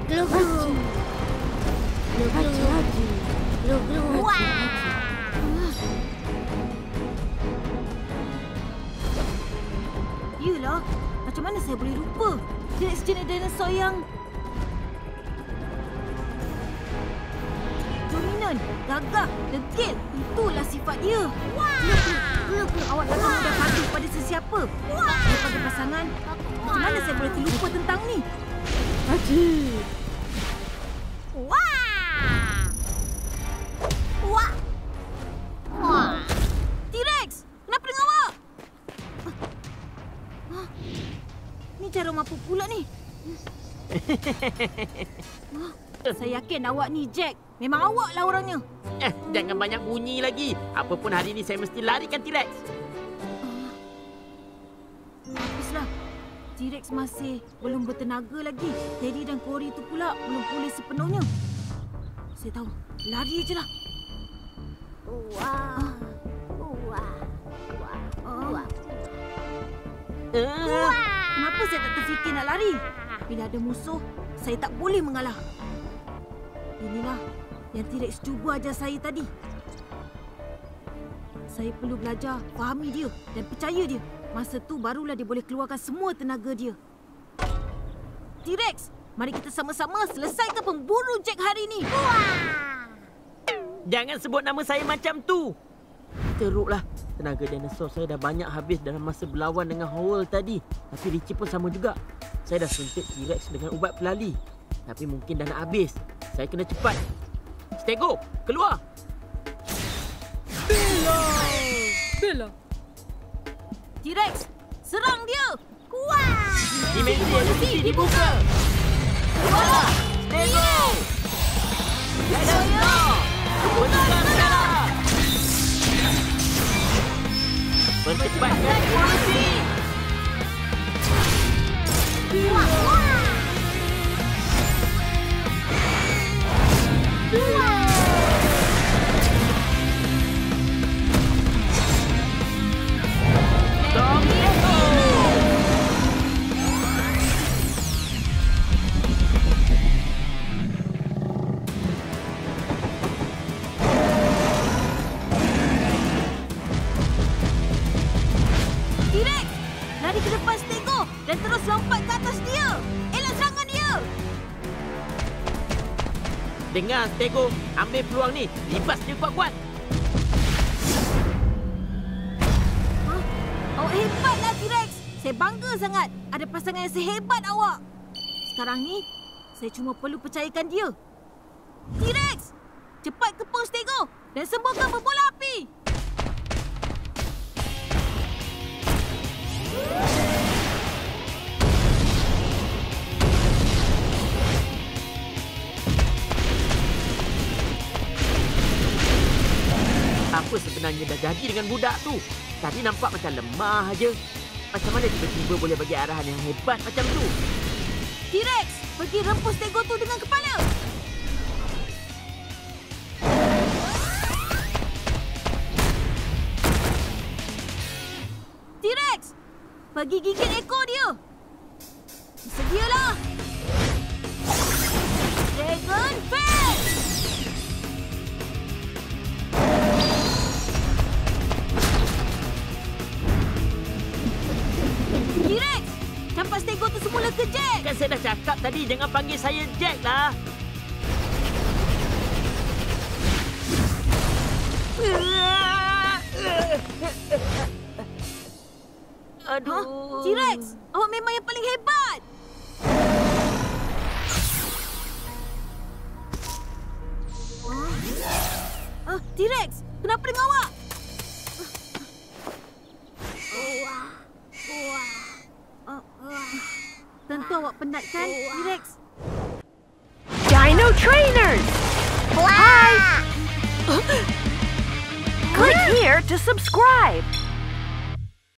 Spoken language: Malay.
Glu-glu. Glu-glu. Glu-glu. Wah! Yelah, macam mana saya boleh lupa? T-Rex jenis dinosaur yang dominan, gagah, degil. Itulah sifat dia. Wah! Awak takkan mudah patuh pada sesiapa. Daripada pasangan, macam mana saya boleh terlupa tentang ni? Haji. Wah! Wah! Wah! T-Rex, kenapa dengan awak? Ni cara mampu pula ni. Saya yakin awak ni Jack. Memang awak lah orangnya. Jangan banyak bunyi lagi. Apa pun hari ni saya mesti larikan T-Rex. Baguslah. T-Rex masih belum bertenaga lagi. Teddy dan Cory tu pula belum pulih sepenuhnya. Saya tahu. Lari je lah. Wah! Wah! Wah! Kenapa saya tak terfikir nak lari? Bila ada musuh, saya tak boleh mengalah. Inilah yang T-Rex cuba ajar saya tadi. Saya perlu belajar fahami dia dan percaya dia. Masa tu barulah dia boleh keluarkan semua tenaga dia. T-Rex, mari kita sama-sama selesaikan pemburu Jack hari ini. Jangan sebut nama saya macam tu. Teruklah. Tenaga dinosaur saya dah banyak habis dalam masa berlawan dengan Howell tadi. Tapi Richie pun sama juga. Saya dah suntik T-Rex dengan ubat pelali. Tapi mungkin dah nak habis. Saya kena cepat. Stego, keluar! Bella! T-Rex, serang dia! Kuat! Dimensi energi dibuka! Keluar! Stego! Let's Keputusan sekarang! Percepatkan evolusi! T-Rex, lari ke depan Stego dan terus lompat ke atas dia. Elak serangan dia. Dengar, Stego. Ambil peluang ni. Libas dia kuat-kuat. Awak hebatlah, T-Rex. Saya bangga sangat ada pasangan yang sehebat awak. Sekarang ni, saya cuma perlu percayakan dia. T-Rex, cepat kepung Stego dan sembuhkan berbola api. Apa sebenarnya dah jadi dengan budak tu? Tadi nampak macam lemah aja. Macam mana tiba-tiba boleh bagi arahan yang hebat macam tu? T-Rex, pergi rempus Stego tu dengan kepala. T-Rex, pergi gigit ekor dia. Sedialah. Dragon Fist! T-Rex, campak Stego tu semula ke Jack. Kan saya dah cakap tadi jangan panggil saya Jack lah. Aduh. T-Rex, awak memang yang paling hebat. T-Rex, kenapa dengan awak? Tentu awak penat kan, T-Rex? Dino Trainers! Hi! Click here to subscribe.